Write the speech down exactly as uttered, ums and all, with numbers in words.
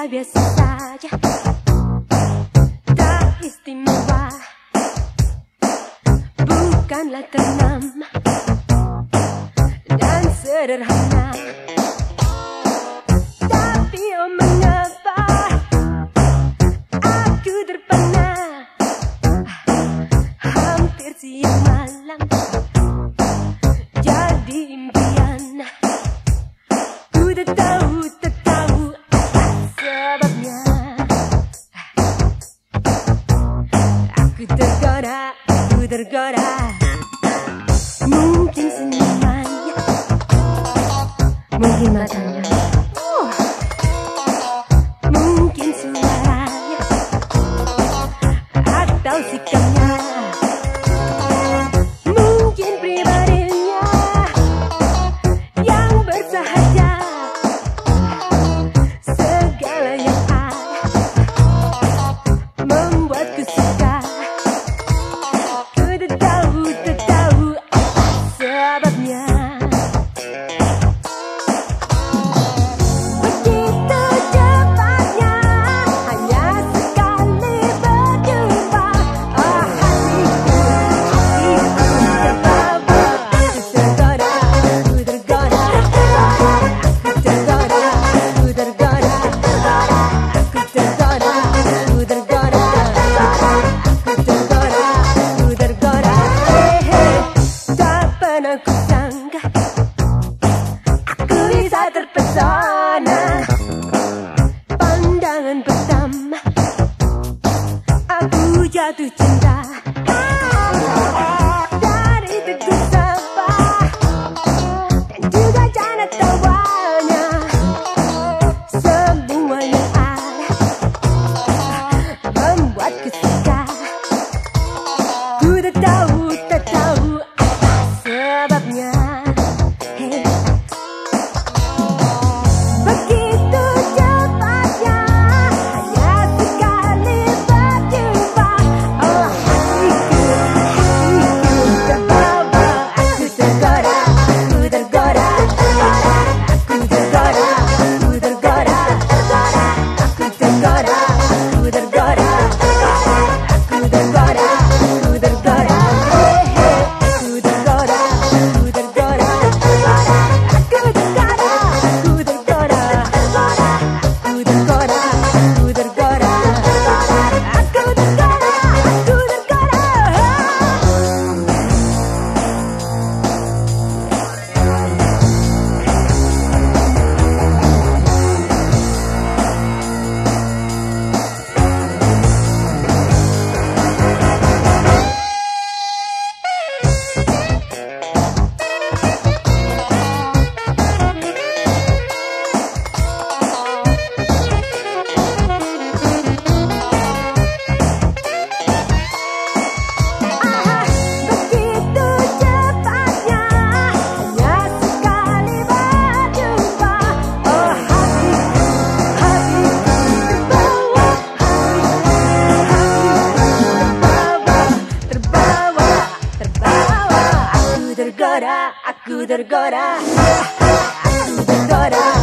biasa saja, tak istimewa, bukanlah ternama dan sederhana. Tapi oh mengapa aku terpana, hampir siang malam jadi impian. Ku tak tahu, tak tahu sebabnya. Aku tergoda, aku tergoda. Mungkin senyumannya, mungkin matanya, oh. Mungkin suaranya atau sikapnya, mungkin pribadinya yang bersahaja. Segala yang ada membuatku suka. Ku tak tahu, tak tahu sebabnya. Begitu cepatnya, hanya sekali berjumpa. Oh hatiku, hatiku terbawa. Aku tergoda, aku tergoda. Aku tergoda, aku tergoda. Aku tergoda, aku tergoda. Aku tergoda, aku tergoda. Hey, hey. Tak pernah kusangka aku bisa terpesona. Pandangan pertama aku jatuh cinta. Dari tegur sapa dan juga canda tawanya, semua yang ada membuatku suka. Ku tak tahu, tak tahu apa sebabnya. Hey. Begitu cepatnya, hanya sekali berjumpa. Oh hatiku, hatiku terbawa. Aku tergoda, aku tergoda. Aku tergoda, aku tergoda. Aku tergoda, aku tergoda. Aku tergoda, aku tergoda. Hey, hey. Aku tergoda, aku tergoda. Aku tergoda, aku tergoda. Aku tergoda, aku tergoda. Aku tergoda, aku tergoda. Begitu cepatnya, hanya sekali berjumpa. Oh hatiku, hatiku terbawa. Hatiku, hatiku terbawa, terbawa, terbawa. Aku tergoda, aku tergoda. Aku tergoda.